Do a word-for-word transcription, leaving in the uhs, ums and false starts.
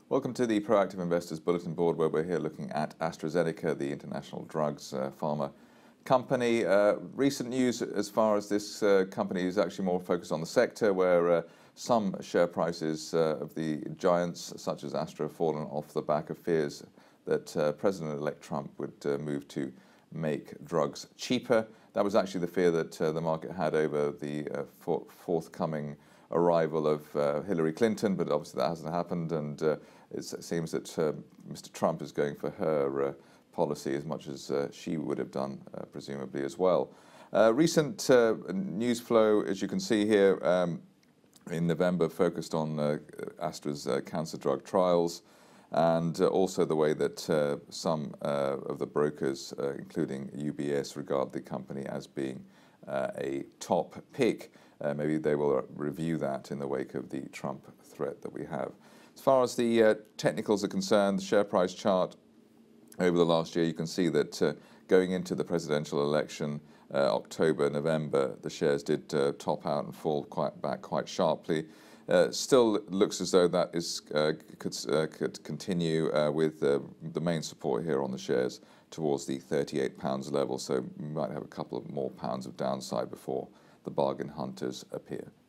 Welcome to the Proactive Investors Bulletin Board, where we're here looking at AstraZeneca, the international drugs uh, pharma company. Uh, recent news as far as this uh, company is actually more focused on the sector, where uh, some share prices uh, of the giants, such as Astra, have fallen off the back of fears that uh, President-elect Trump would uh, move to make drugs cheaper. That was actually the fear that uh, the market had over the uh, for forthcoming arrival of uh, Hillary Clinton, but obviously that hasn't happened, and uh, it seems that uh, Mister Trump is going for her uh, policy as much as uh, she would have done, uh, presumably, as well. Uh, recent uh, news flow, as you can see here, um, in November focused on uh, Astra's uh, cancer drug trials, and uh, also the way that uh, some uh, of the brokers, uh, including U B S, regard the company as being uh, a top pick. Uh, maybe they will review that in the wake of the Trump threat that we have. As far as the uh, technicals are concerned, the share price chart over the last year, you can see that uh, going into the presidential election, uh, October, November, the shares did uh, top out and fall quite back quite sharply. Uh, still looks as though that is uh, could, uh, could continue uh, with uh, the main support here on the shares towards the thirty-eight pounds level, so we might have a couple of more pounds of downside before the bargain hunters appear.